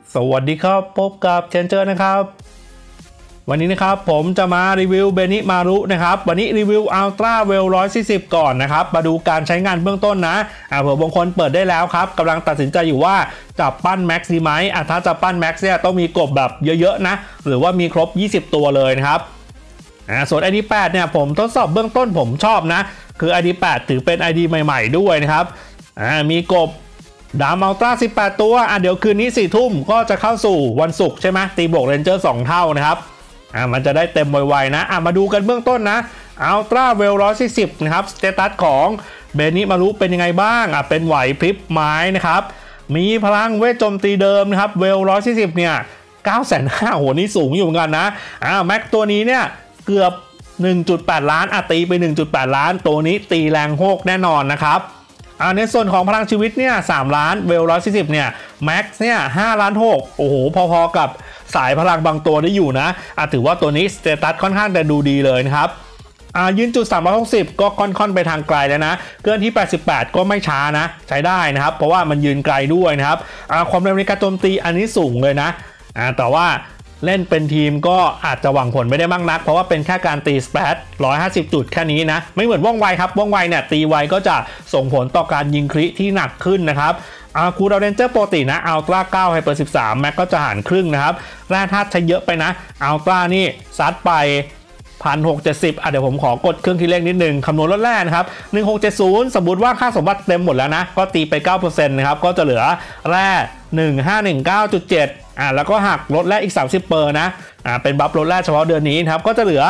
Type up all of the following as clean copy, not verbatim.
สวัสดีครับพบกับเชนเจอร์นะครับวันนี้นะครับผมจะมารีวิวเบนิมารุนะครับวันนี้รีวิวอัลตร้าเวล140ก่อนนะครับมาดูการใช้งานเบื้องต้นนะเผื่อบางคนเปิดได้แล้วครับกำลังตัดสินใจอยู่ว่าจะปั้นแม็กซ์ดีไหมถ้าจะปั้นแม็กซ์เนี่ยต้องมีกบแบบเยอะๆนะหรือว่ามีครบ20ตัวเลยนะครับส่วน ID8 เนี่ยผมทดสอบเบื้องต้นผมชอบนะคือ ID8 ถือเป็น ID ใหม่ๆด้วยนะครับมีกบดามอัลตร้า18ตัวเดี๋ยวคืนนี้4 ทุ่มก็จะเข้าสู่วันศุกร์ใช่ไหมตีบวกเรนเจอร์2เท่านะครับมันจะได้เต็มไวๆนะมาดูกันเบื้องต้นนะอัลตร้าเวล140นะครับสเตตัสของเบนิมารุเป็นยังไงบ้างเป็นไหวพริบไม้นะครับมีพลังเวทโจมตีเดิมนะครับเวล140เนี่ย950,000โหนี่สูงอยู่เหมือนกันนะแม็กตัวนี้เนี่ยเกือบ 1.8 ล้านตีไป 1.8 ล้านตัวนี้ตีแรงโฮกแน่นอนนะครับในส่วนของพลังชีวิตเนี่ย3ล้านเวล140เนี่ยแม็กซ์เนี่ย5ล้าน6โอ้โหพอๆกับสายพลังบางตัวได้อยู่นะถือว่าตัวนี้สเตตัสค่อนข้างจะดูดีเลยนะครับยืนจุด360ก็ค่อนไปทางไกลแล้วนะเกินที่88ก็ไม่ช้านะใช้ได้นะครับเพราะว่ามันยืนไกลด้วยนะครับความเร็วในการโจมตีอันนี้สูงเลยนะแต่ว่าเล่นเป็นทีมก็อาจจะหวังผลไม่ได้มากนักเพราะว่าเป็นแค่การตีสเปซ150 จุดแค่นี้นะไม่เหมือนว่องไวครับว่องไวเนี่ยตีไวก็จะส่งผลต่อการยิงคริที่หนักขึ้นนะครับคูดาวเรนเจอร์ปกตินะอัลตร้า9ไฮเปอร์13แม็กก็จะหารครึ่งนะครับแร่ธาตุใช้เยอะไปนะอัลตร้านี่ซัดไป1670เดี๋ยวผมขอกดเครื่องคิดเลขนิดนึงคำนวณลดแร่นะครับ1670สมมติว่าค่าสมบัติเต็มหมดแล้วนะก็ตีไป 9% นะครับก็จะเหลือแร่1519.7แล้วก็หักลดแร่อีก30เปอร์นะเป็นบัฟลดแร่เฉพาะเดือนนี้นะครับก็จะเหลือ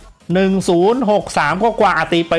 1063กว่าตีไป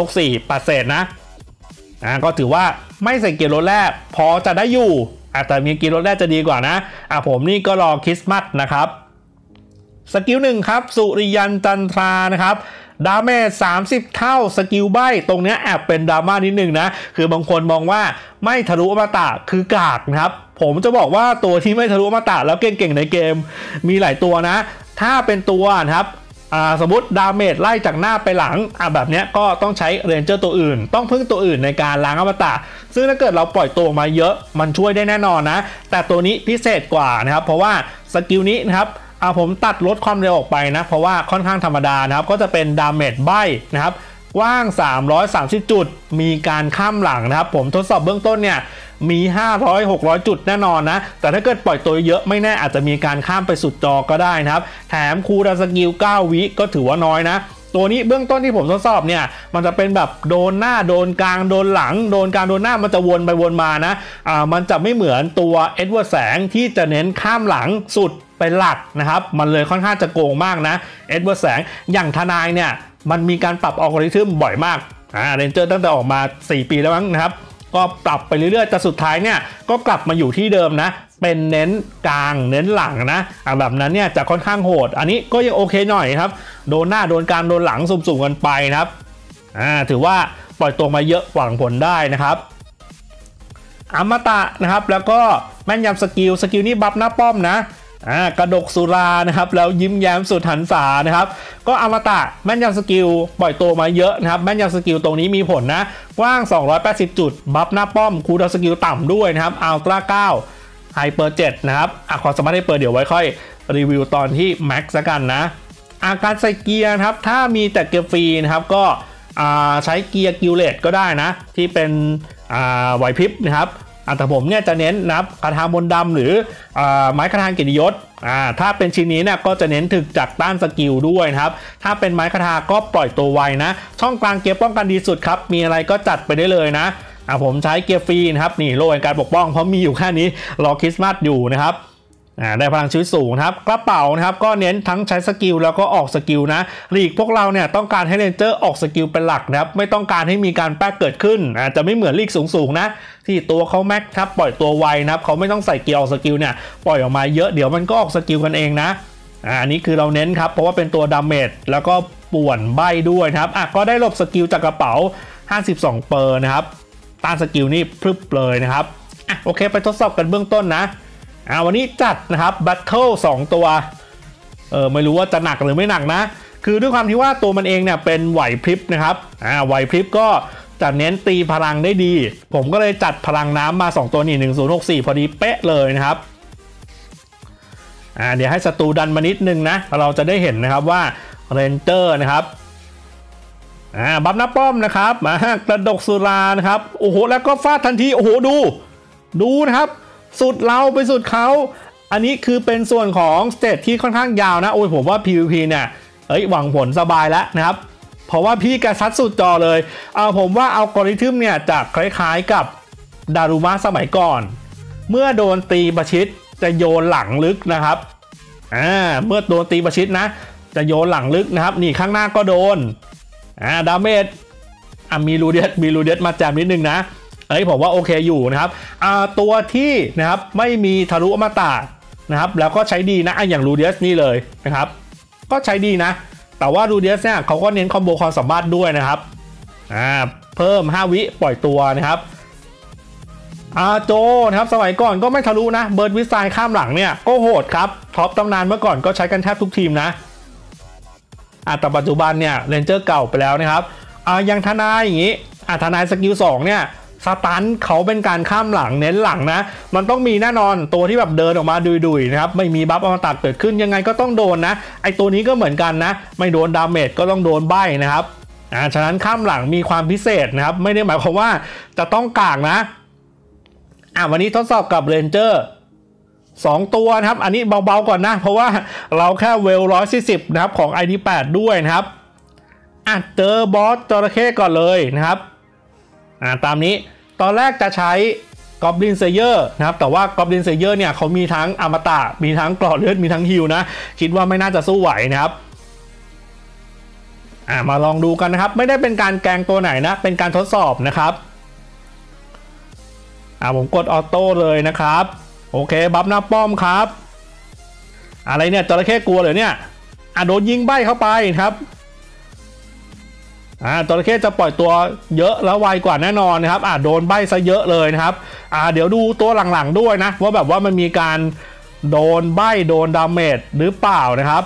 1064%นะก็ถือว่าไม่ใส่เกียร์ลดแร่พอจะได้อยู่แต่มีเกียร์ลดแร่จะดีกว่านะผมนี่ก็รอคริสต์มาสนะครับสกิล1ครับสุริยันจันทรานะครับดาเมจ30เท่าสกิลใบตรงนี้แอบเป็นดราม่านิดนึงนะคือบางคนมองว่าไม่ทะลุอมตะคือกากนะครับผมจะบอกว่าตัวที่ไม่ทะลุอมตะแล้วเก่งๆในเกมมีหลายตัวนะถ้าเป็นตัวนะครับสมมติดาเมจไล่จากหน้าไปหลังแบบนี้ก็ต้องใช้เรนเจอร์ตัวอื่นต้องพึ่งตัวอื่นในการล้างอมตะซึ่งถ้าเกิดเราปล่อยตัวมาเยอะมันช่วยได้แน่นอนนะแต่ตัวนี้พิเศษกว่านะครับเพราะว่าสกิลนี้นะครับผมตัดลดความเร็วออกไปนะเพราะว่าค่อนข้างธรรมดานะครับก็จะเป็นดาเมจใบนะครับกว้าง330จุดมีการข้ามหลังนะครับผมทดสอบเบื้องต้นเนี่ยมี500-600จุดแน่นอนนะแต่ถ้าเกิดปล่อยตัวเยอะไม่แน่อาจจะมีการข้ามไปสุดจอก็ได้นะครับแถมคูลดาวน์สกิล9วิก็ถือว่าน้อยนะตัวนี้เบื้องต้นที่ผมทดสอบเนี่ยมันจะเป็นแบบโดนหน้าโดนกลางโดนหลังโดนกลางโดนหน้ามันจะวนไปวนมานะมันจะไม่เหมือนตัวเอ็ดเวิร์ดแสงที่จะเน้นข้ามหลังสุดเป็นหลักนะครับมันเลยค่อนข้างจะโกงมากนะเอ็ดเวิร์ดแสงอย่างทนายเนี่ยมันมีการปรับอัลกอริทึมบ่อยมากเรนเจอร์ตั้งแต่ออกมา4 ปีแล้วมั้งนะครับก็ปรับไปเรื่อยๆแต่สุดท้ายเนี่ยก็กลับมาอยู่ที่เดิมนะเป็นเน้นกลางเน้นหลังนะแบบนั้นเนี่ยจะค่อนข้างโหดอันนี้ก็ยังโอเคหน่อยครับโดนหน้าโดนกลางโดนหลังสุ่มๆกันไปนะครับถือว่าปล่อยตัวมาเยอะหวังผลได้นะครับอมตะนะครับแล้วก็แม่นยำสกิลนี้บัฟหน้าป้อมนะกระดกสุรานะครับแล้วยิ้มแย้มสุดหันษานะครับก็อมตะแม่นยำสกิลปล่อยตัวมาเยอะนะครับแม่นยำสกิลตรงนี้มีผลนะกว้าง280จุดบัฟหน้าป้อมคูลดาวน์สกิลต่ำด้วยนะครับอัลตร้า9ไฮเปอร์7นะครับความสามารถไฮเปอร์เดี๋ยวไว้ค่อยรีวิวตอนที่แม็กซ์กันนะการใส่เกียร์นะครับถ้ามีแต่เกียร์ฟรีนะครับก็ใช้เกียร์กิลเลตก็ได้นะที่เป็นไหวพริบนะครับแต่ผมเนี่ยจะเน้นนะครับคาถามนต์ดำหรือไม้คาถาเกียรติยศถ้าเป็นชิ้นนี้เนี่ยก็จะเน้นถึกจากต้านสกิลด้วยนะครับถ้าเป็นไม้คาถาก็ปล่อยตัวไวนะช่องกลางเกียร์ป้องกันดีสุดครับมีอะไรก็จัดไปได้เลยนะผมใช้เกียร์ฟรีนะครับนี่โล่แห่งการปกป้องเพราะมีอยู่แค่นี้รอคริสต์มาสอยู่นะครับได้พลังชีวิตสูงครับกระเป๋านะครับก็เน้นทั้งใช้สกิลแล้วก็ออกสกิลนะลีกพวกเราเนี่ยต้องการให้เรนเจอร์ออกสกิลเป็นหลักนะครับไม่ต้องการให้มีการแป๊กเกิดขึ้นจะไม่เหมือนลีกสูงนะที่ตัวเขาแม็กครับปล่อยตัวไวนะครับเขาไม่ต้องใส่เกียร์ออกสกิลเนี่ยปล่อยออกมาเยอะเดี๋ยวมันก็ออกสกิลกันเองนะอันนี้คือเราเน้นครับเพราะว่าเป็นตัวดาเมจแล้วก็ป่วนใบด้วยนะครับก็ได้หลบสกิลจากกระเป๋า52เปอร์นะครับต้านสกิลนี่พรึบเลยนะครับโอเคไปทดสอบกันเบื้องต้นนะวันนี้จัดนะครับแบทเทิล2ตัวไม่รู้ว่าจะหนักหรือไม่หนักนะคือด้วยความที่ว่าตัวมันเองเนี่ยเป็นไหวพริบนะครับไหวพริบก็จะเน้นตีพลังได้ดีผมก็เลยจัดพลังน้ำมา2ตัวนี่1064พอดีเป๊ะเลยนะครับเดี๋ยวให้ศัตรูดันมานิดนึงนะเราจะได้เห็นนะครับว่าเรนเจอร์นะครับบัฟหน้าป้อมนะครับกระดกสุรานะครับโอ้โหแล้วก็ฟาดทันทีโอ้โหดูนะครับสุดเราไปสุดเขาอันนี้คือเป็นส่วนของสเตจที่ค่อนข้างยาวนะโอ้ยผมว่า PVP เนี่ยหวังผลสบายแล้วนะครับเพราะว่าพี่กระซัดสุดจอเลยผมว่าอัลกอริทึมเนี่ยจะคล้ายๆกับดารุมะสมัยก่อนเมื่อโดนตีประชิดจะโยนหลังลึกนะครับเมื่อโดนตีประชิดนะจะโยนหลังลึกนะครับนี่ข้างหน้าก็โดนดาเมจมีรูเดสมาแจมนิดนึงนะผมว่าโอเคอยู่นะครับตัวที่นะครับไม่มีทะลุอมตะนะครับแล้วก็ใช้ดีนะอย่างรูเดสนี่เลยนะครับก็ใช้ดีนะแต่ว่ารูเดสเนี่ยเขาก็เน้นคอมโบความสามารถด้วยนะครับเพิ่ม5 วิปล่อยตัวนะครับโจนะครับสมัยก่อนก็ไม่ทะลุนะเบิร์ดวิสัยข้ามหลังเนี่ยก็โหดครับท็อปตำนานเมื่อก่อนก็ใช้กันแทบทุกทีมนะแต่ปัจจุบันเนี่ยเรนเจอร์เก่าไปแล้วนะครับยังทนายอย่างนี้ทนายสกิล2เนี่ยสตันเขาเป็นการข้ามหลังเน้นหลังนะมันต้องมีแน่นอนตัวที่แบบเดินออกมาดุยๆนะครับไม่มีบัฟอมตะเกิดขึ้นยังไงก็ต้องโดนนะไอตัวนี้ก็เหมือนกันนะไม่โดนดาเมจก็ต้องโดนใบ้นะครับฉะนั้นข้ามหลังมีความพิเศษนะครับไม่ได้หมายความว่าจะต้องกากนะวันนี้ทดสอบกับเรนเจอร์2ตัวนะครับอันนี้เบาๆก่อนนะเพราะว่าเราแค่เวล140นะครับของ ID8 ด้วยนะครับเจอบอสจระเข้ก่อนเลยนะครับตามนี้ตอนแรกจะใช้ Goblin Slayer นะครับแต่ว่า Goblin Slayer เนี่ยเขามีทั้งอมตะมีทั้งกรอดเลือดมีทั้งฮีลนะคิดว่าไม่น่าจะสู้ไหวนะครับมาลองดูกันนะครับไม่ได้เป็นการแกงตัวไหนนะเป็นการทดสอบนะครับผมกดออโต้เลยนะครับโอเคบัฟหน้าป้อมครับอะไรเนี่ยจระเข้กลัวเลยเนี่ยโดนยิงใบ้เข้าไปครับจระเข้จะปล่อยตัวเยอะแล้วไวกว่าแน่นอนนะครับโดนใบ้ซะเยอะเลยนะครับเดี๋ยวดูตัวหลังๆด้วยนะว่าแบบว่ามันมีการโดนใบ้โดนดาเมจหรือเปล่านะครับ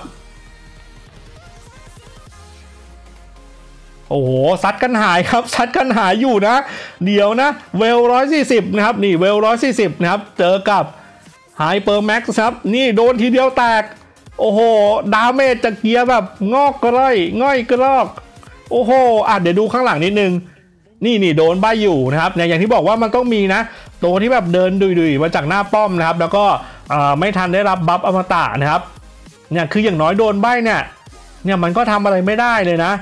โอ้โหซัดกันหายครับซัดกันหายอยู่นะเดี๋ยวนะเวล140นะครับนี่เวล140นะครับเจอกับไฮเปอร์แม็กซ์ครับนี่โดนทีเดียวแตกโอ้โหดาเมจจากเกียร์แบบงอกกระไรง่อยกระรอกโอ้โหเดี๋ยวดูข้างหลังนิดนึงนี่โดนใบอยู่นะครับอย่างที่บอกว่ามันต้องมีนะตัวที่แบบเดินดุยๆมาจากหน้าป้อมนะครับแล้วก็ไม่ทันได้รับบัฟอมตะนะครับเนี่ยคืออย่างน้อยโดนใบเนี่ยมันก็ทำอะไรไม่ได้เลยนะ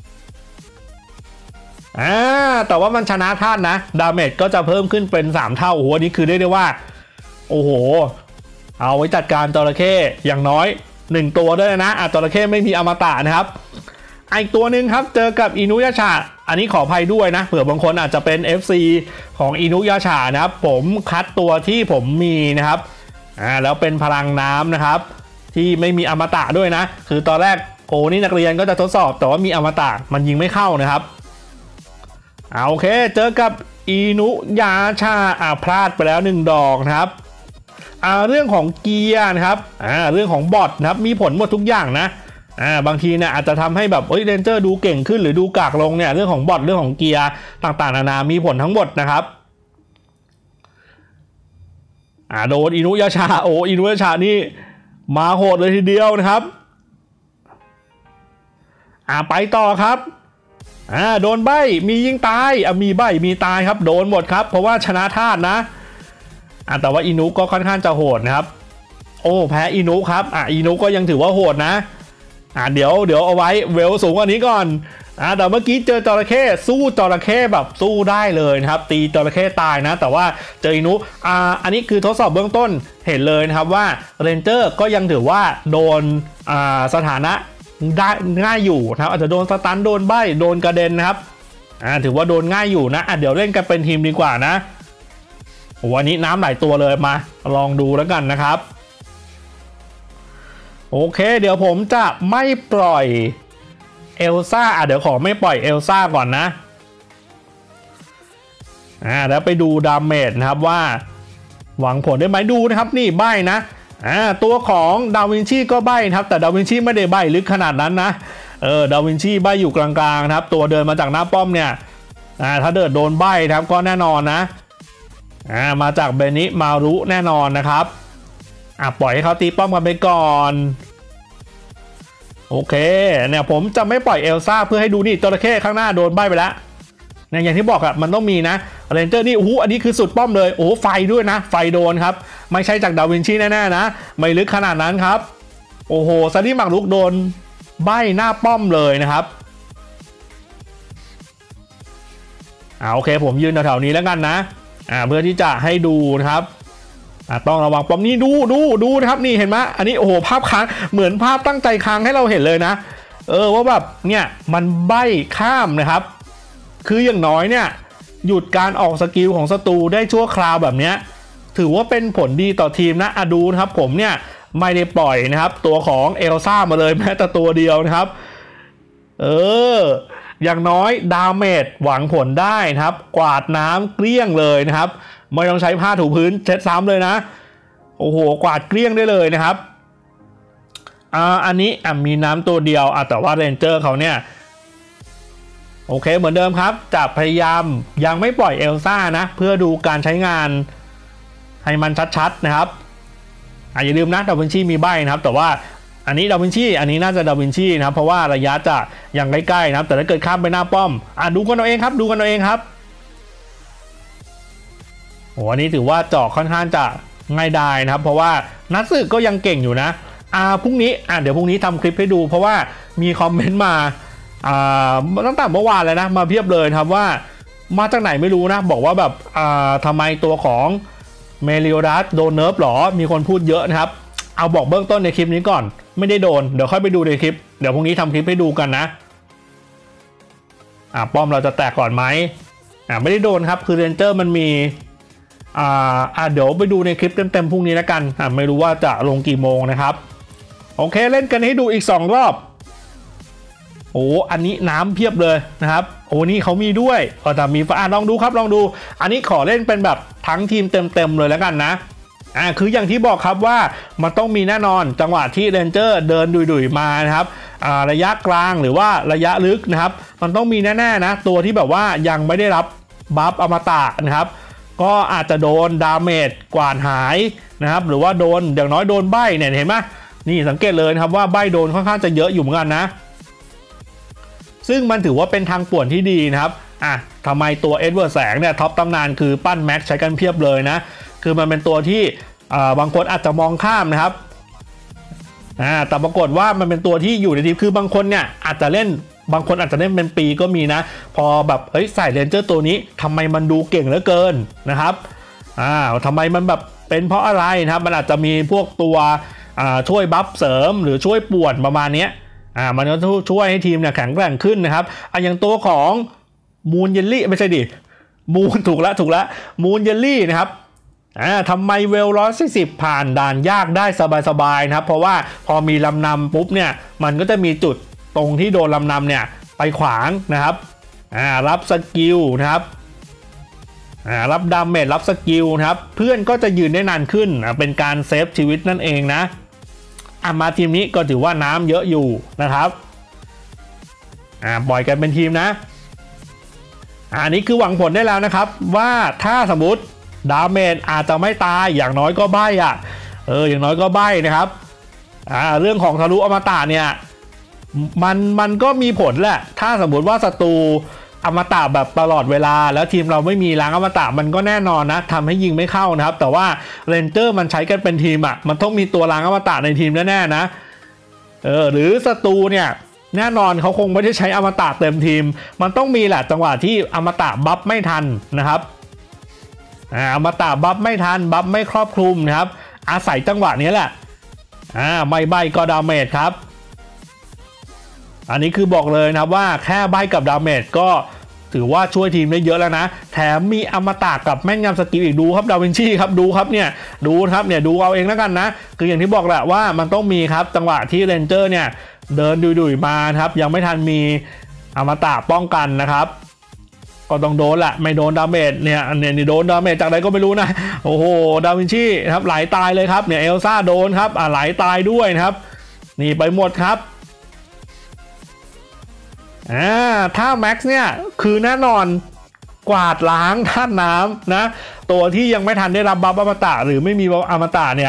แต่ว่ามันชนะธาตุนะดาเมจก็จะเพิ่มขึ้นเป็น3เท่าโอ้โหนี่คือได้ว่าโอ้โหเอาไว้จัดการจระเข้อย่างน้อย1ตัวด้วยนะจระเข้ไม่มีอมตะนะครับอีกตัวหนึ่งครับเจอกับอินุยาชาอันนี้ขออภัยด้วยนะเผื่อบางคนอาจจะเป็น FC ของอินุยาชานะครับผมคัดตัวที่ผมมีนะครับแล้วเป็นพลังน้ำนะครับที่ไม่มีอมตะด้วยนะคือตอนแรกนี่นักเรียนก็จะทดสอบแต่ว่ามีอมตะมันยิงไม่เข้านะครับโอเคเจอกับอินุยาชาพลาดไปแล้ว1ดอกนะครับเรื่องของเกียร์นะครับเรื่องของบอทนะครับมีผลหมดทุกอย่างนะบางทีเนี่ยอาจจะทำให้แบบเรนเจอร์ดูเก่งขึ้นหรือดูกากลงเนี่ยเรื่องของบอทเรื่องของเกียร์ต่างๆนานามีผลทั้งหมดนะครับโดนอินุยาชาอินุยาชานี่มาโหดเลยทีเดียวนะครับไปต่อครับโดนใบมียิงตายมีใบมีตายครับโดนหมดครับเพราะว่าชนะธาตุนะแต่ว่าอินุก็ค่อนข้างจะโหดนะครับแพ้อินุครับอินุก็ยังถือว่าโหดนะเดี๋ยวเอาไว้เวลสูงกว่านี้ก่อนแต่เมื่อกี้เจอจระเข้สู้จระเข้แบบสู้ได้เลยนะครับตีจระเข้ตายนะแต่ว่าเจออินุอันนี้คือทดสอบเบื้องต้นเห็นเลยนะครับว่าเรนเจอร์ก็ยังถือว่าโดนสถานะได้ง่ายอยู่นะครับอาจจะโดนสตันโดนใบ้โดนกระเด็นนะครับถือว่าโดนง่ายอยู่นะเดี๋ยวเล่นกันเป็นทีมดีกว่านะวันนี้น้ำหลายตัวเลยมาลองดูแล้วกันนะครับโอเคเดี๋ยวผมจะไม่ปล่อยเอลซ่าเดี๋ยวขอไม่ปล่อยเอลซ่าก่อนนะแล้วไปดูดาเมจนะครับว่าหวังผลได้ไหมดูนะครับนี่ใบ้นะตัวของดาวินชีก็ใบ้ครับแต่ดาวินชีไม่ได้ใบ้ลึกขนาดนั้นนะดาวินชีใบ้อยู่กลางๆนะครับตัวเดินมาจากหน้าป้อมเนี่ยถ้าเดินโดนใบ้ครับก็แน่นอนนะมาจากเบนิมารุแน่นอนนะครับปล่อยให้เขาตีป้อมกันไปก่อนโอเคเนี่ยผมจะไม่ปล่อยเอลซ่าเพื่อให้ดูนี่จระเข้ข้างหน้าโดนใบไปแล้วเนี่ยอย่างที่บอกอะมันต้องมีนะเรนเจอร์นี่โอ้โหอันนี้คือสุดป้อมเลยโอ้ไฟด้วยนะไฟโดนครับไม่ใช่จากดาวินชีแน่ๆนะไม่ลึกขนาดนั้นครับโอ้โหซันนี่หมากรุกโดนใบหน้าป้อมเลยนะครับโอเคผมยืนแถวๆนี้แล้วกันนะเพื่อที่จะให้ดูนะครับต้องระวังป้อมนี้ดูนะครับนี่เห็นไหมอันนี้โอ้โหภาพค้างเหมือนภาพตั้งใจค้างให้เราเห็นเลยนะว่าแบบเนี่ยมันใบ้ข้ามนะครับคืออย่างน้อยเนี่ยหยุดการออกสกิลของศัตรูได้ชั่วคราวแบบนี้ถือว่าเป็นผลดีต่อทีมนะดูนะครับผมเนี่ยไม่ได้ปล่อยนะครับตัวของเอลซ่ามาเลยแม้แต่ตัวเดียวนะครับอย่างน้อยดาเมจหวังผลได้นะครับกวาดน้ำเกลี้ยงเลยนะครับไม่ต้องใช้ผ้าถูพื้นเช็ดซ้ำเลยนะโอ้โหกวาดเกลี้ยงได้เลยนะครับอันนี้มีน้ำตัวเดียวแต่ว่าเรนเจอร์เขาเนี่ยโอเคเหมือนเดิมครับจะพยายามยังไม่ปล่อยเอลซ่านะเพื่อดูการใช้งานให้มันชัดๆนะครับอย่าลืมนะดาวินชีมีใบนะครับแต่ว่าอันนี้ดาวินชีอันนี้น่าจะดาวินชีนะครับเพราะว่าระยะจะยังใกล้ๆนะครับแต่ถ้าเกิดข้ามไปหน้าป้อมดูกันเอาเองครับดูกันเอาเองครับโอ้อันนี้ถือว่าเจาะค่อนข้างจะง่ายดายนะครับเพราะว่านัทสึก็ยังเก่งอยู่นะพรุ่งนี้เดี๋ยวพรุ่งนี้ทำคลิปให้ดูเพราะว่ามีคอมเมนต์มาตั้งแต่เมื่อวานเลยนะมาเพียบเลยครับว่ามาจากไหนไม่รู้นะบอกว่าแบบทำไมตัวของเมลิโอดัสโดนเนิร์ฟหรอมีคนพูดเยอะนะครับเอาบอกเบื้องต้นในคลิปนี้ก่อนไม่ได้โดนเดี๋ยวค่อยไปดูในคลิปเดี๋ยวพรุ่งนี้ทำคลิปให้ดูกันนะป้อมเราจะแตกก่อนไหมไม่ได้โดนครับคือเรนเจอร์มันมีเดี๋ยวไปดูในคลิปเต็มๆพรุ่งนี้แล้วกันไม่รู้ว่าจะลงกี่โมงนะครับโอเคเล่นกันให้ดูอีก2รอบโอ้อันนี้น้ำเพียบเลยนะครับโอ้นี่เขามีด้วยแต่มีลองดูครับลองดูอันนี้ขอเล่นเป็นแบบทั้งทีมเต็มๆเลยแล้วกันนะคืออย่างที่บอกครับว่ามันต้องมีแน่นอนจังหวะที่เรนเจอร์เดินดุยๆมานะครับระยะกลางหรือว่าระยะลึกนะครับมันต้องมีแน่ๆนะตัวที่แบบว่ายังไม่ได้รับบัฟอมตะนะครับก็อาจจะโดนดาเมจกวาดหายนะครับหรือว่าโดนอย่างน้อยโดนใบ้เนี่ยเห็นไหมนี่สังเกตเลยครับว่าใบ้โดนค่อนข้างจะเยอะอยู่เหมือนกันนะซึ่งมันถือว่าเป็นทางป่วนที่ดีนะครับทำไมตัวเอ็ดเวิร์ดแสงเนี่ยท็อปตำนานคือปั้นแม็กใช้กันเพียบเลยนะคือมันเป็นตัวที่บางคนอาจจะมองข้ามนะครับแต่ปรากฏว่ามันเป็นตัวที่อยู่ในทีมคือบางคนเนี่ยอาจจะเล่นบางคนอาจจะเล่นเป็นปีก็มีนะพอแบบใส่เรนเจอร์ตัวนี้ทำไมมันดูเก่งเหลือเกินนะครับทำไมมันแบบเป็นเพราะอะไรนะครับมันอาจจะมีพวกตัวช่วยบัฟเสริมหรือช่วยป่วนประมาณนี้มันก็ช่วยให้ทีมเนี่ยแข็งแกร่งขึ้นนะครับอย่างตัวของมูนเยลลี่ไม่ใช่ดิมูนถูกแล้วมูนเยลลี่นะครับทำไมเวล140ผ่านด่านยากได้สบายๆนะครับเพราะว่าพอมีลำนำปุ๊บเนี่ยมันก็จะมีจุดตรงที่โดนลำนำเนี่ยไปขวางนะครับรับสกิลนะครับรับดาเมจรับสกิลนะครับเพื่อนก็จะยืนได้นานขึ้นเป็นการเซฟชีวิตนั่นเองนะมาทีมนี้ก็ถือว่าน้ำเยอะอยู่นะครับปล่อยกันเป็นทีมนะอันนี้คือหวังผลได้แล้วนะครับว่าถ้าสมมติดาเมจอาจจะไม่ตายอย่างน้อยก็ใบ้อย่างน้อยก็ใบ้นะครับเรื่องของทะลุอมตะเนี่ยมันก็มีผลแหละถ้าสมมติว่าศัตรูอมตะแบบตลอดเวลาแล้วทีมเราไม่มีล้างอมตะมันก็แน่นอนนะทำให้ยิงไม่เข้านะครับแต่ว่าเรนเจอร์มันใช้กันเป็นทีมมันต้องมีตัวล้างอมตะในทีมแน่ๆนะหรือศัตรูเนี่ยแน่นอนเขาคงไม่ได้ใช้อมตะเต็มทีมมันต้องมีแหละจังหวะที่อมตะบัฟไม่ทันนะครับอมตะบัฟไม่ทันบัฟไม่ครอบคลุมนะครับอาศัยจังหวะนี้แหละไม่ใบก็ดาเมจครับอันนี้คือบอกเลยนะว่าแค่ใบกับดาเมจก็ถือว่าช่วยทีมได้เยอะแล้วนะแถมมีอมตะกับแม่นยำสกิลอีกดูครับดาวินชีครับดูครับเนี่ยดูครับเนี่ยดูเอาเองแล้วกันนะคืออย่างที่บอกแหละว่ามันต้องมีครับจังหวะที่เรนเจอร์เนี่ยเดินดุยๆมาครับยังไม่ทันมีอมตะป้องกันนะครับก็ต้องโดนแหละไม่โดนดาเมจเนี่ยนี่โดนดาเมจจากไหนก็ไม่รู้นะโอ้โหดาวินชีครับไหลตายเลยครับเนี่ยเอลซ่าโดนครับไหลตายด้วยนะครับนี่ไปหมดครับถ้าแม็กซ์เนี่ยคือแน่นอนกวาดล้างธาตุน้ำนะตัวที่ยังไม่ทันได้รับบัฟอมตะหรือไม่มีบัฟอมตะเนี่ย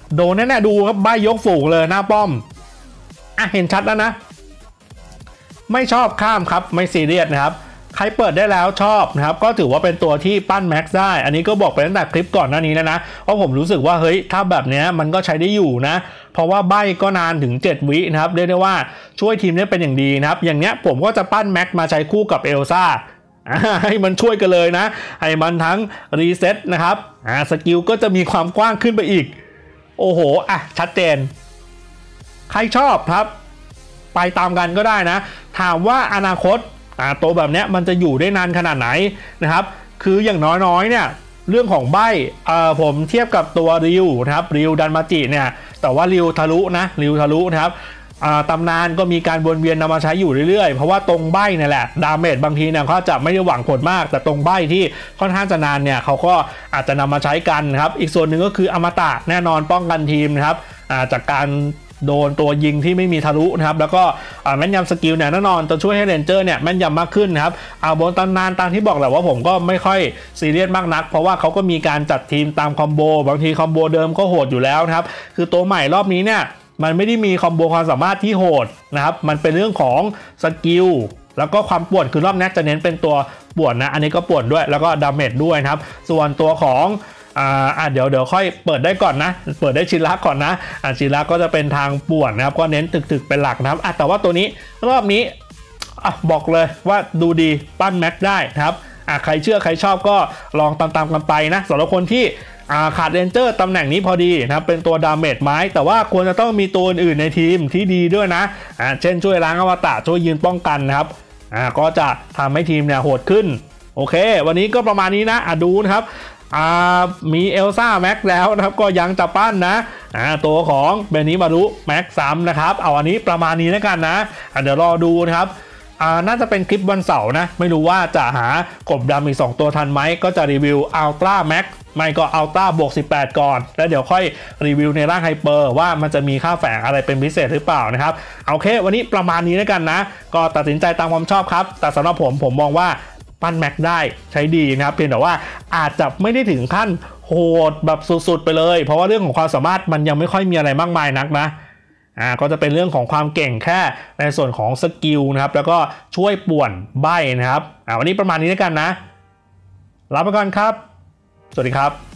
โดนแน่ๆดูครับใบยกฝูงเลยหน้าป้อมเห็นชัดแล้วนะไม่ชอบข้ามครับไม่ซีเรียสนะครับใครเปิดได้แล้วชอบนะครับก็ถือว่าเป็นตัวที่ปั้นแม็กซ์ได้อันนี้ก็บอกไปตั้งแต่คลิปก่อนหน้านี้แล้วนะเพราะผมรู้สึกว่าเฮ้ยถ้าแบบนี้มันก็ใช้ได้อยู่นะเพราะว่าใบก็นานถึง7 วินะครับเรียกได้ว่าช่วยทีมได้เป็นอย่างดีนะครับอย่างเนี้ยผมก็จะปั้นแม็กซ์มาใช้คู่กับเอลซ่าให้มันช่วยกันเลยนะให้มันทั้งรีเซ็ตนะครับสกิลก็จะมีความกว้างขึ้นไปอีกโอ้โหชัดเจนใครชอบครับไปตามกันก็ได้นะถามว่าอนาคตตัวแบบนี้มันจะอยู่ได้นานขนาดไหนนะครับคืออย่างน้อยๆเนี่ยเรื่องของใบผมเทียบกับตัวริวนะครับริวดันมาจิเนี่ยแต่ว่าริวทะลุนะครับตำนานก็มีการวนเวียนนำมาใช้อยู่เรื่อยๆเพราะว่าตรงใบนี่แหละดาเมจบางทีเนี่ยเขาจะไม่ได้หวังผลมากแต่ตรงใบที่ค่อนข้างจะนานเนี่ยเขาก็อาจจะนำมาใช้กันนะครับอีกส่วนหนึ่งก็คืออมตะแน่นอนป้องกันทีมนะครับจากการโดนตัวยิงที่ไม่มีทะลุนะครับแล้วก็แม่นยำสกิลเนี่ยแน่นอนจะช่วยให้เรนเจอร์เนี่ยแม่นยำมากขึ้นนะครับบนตำนานตามที่บอกแหละว่าผมก็ไม่ค่อยซีเรียสมากนักเพราะว่าเขาก็มีการจัดทีมตามคอมโบบางทีคอมโบเดิมก็โหดอยู่แล้วนะครับคือตัวใหม่รอบนี้เนี่ยมันไม่ได้มีคอมโบความสามารถที่โหดนะครับมันเป็นเรื่องของสกิลแล้วก็ความป่วนคือรอบนี้จะเน้นเป็นตัวป่วนนะอันนี้ก็ป่วนด้วยแล้วก็ดาเมจด้วยนะครับส่วนตัวของเดี๋ยวค่อยเปิดได้ก่อนนะเปิดได้ชิระก่อนนะชิระก็จะเป็นทางป่วนนะครับก็เน้นตึกๆเป็นหลักนะครับแต่ว่าตัวนี้รอบนี้บอกเลยว่าดูดีปั้นแม็กได้นะครับใครเชื่อใครชอบก็ลองตามกันไปนะสำหรับคนที่ขาดเรนเจอร์ตำแหน่งนี้พอดีนะครับเป็นตัวดาเมจไม้แต่ว่าควรจะต้องมีตัวอื่นในทีมที่ดีด้วยนะเช่นช่วยล้างอวตารช่วยยืนป้องกันนะครับก็จะทำให้ทีมเนี่ยโหดขึ้นโอเควันนี้ก็ประมาณนี้นะดูนะครับมีเอลซ่าแม็กแล้วนะครับก็ยังจะปั้นนะตัวของเบนิมารุแม็กซ้ำนะครับเอาอันนี้ประมาณนี้แล้วกันนะเดี๋ยวรอดูนะครับน่าจะเป็นคลิปวันเสาร์นะไม่รู้ว่าจะหากบดำอีก2ตัวทันไหมก็จะรีวิวอัลตร้าแม็กไม่ก็อัลตร้าบวก18ก่อนแล้วเดี๋ยวค่อยรีวิวในร่างไฮเปอร์ว่ามันจะมีค่าแฝงอะไรเป็นพิเศษหรือเปล่านะครับโอเควันนี้ประมาณนี้แล้วกันนะก็ตัดสินใจตามความชอบครับแต่สำหรับผมมองว่าปั้นแม็กได้ใช้ดีนะครับเพียงแต่ว่าอาจจะไม่ได้ถึงขั้นโหดแบบสุดๆไปเลยเพราะว่าเรื่องของความสามารถมันยังไม่ค่อยมีอะไรมากมายนักนะก็จะเป็นเรื่องของความเก่งแค่ในส่วนของสกิลนะครับแล้วก็ช่วยป่วนใบ้นะครับวันนี้ประมาณนี้แล้วกันนะลาไปก่อนครับสวัสดีครับ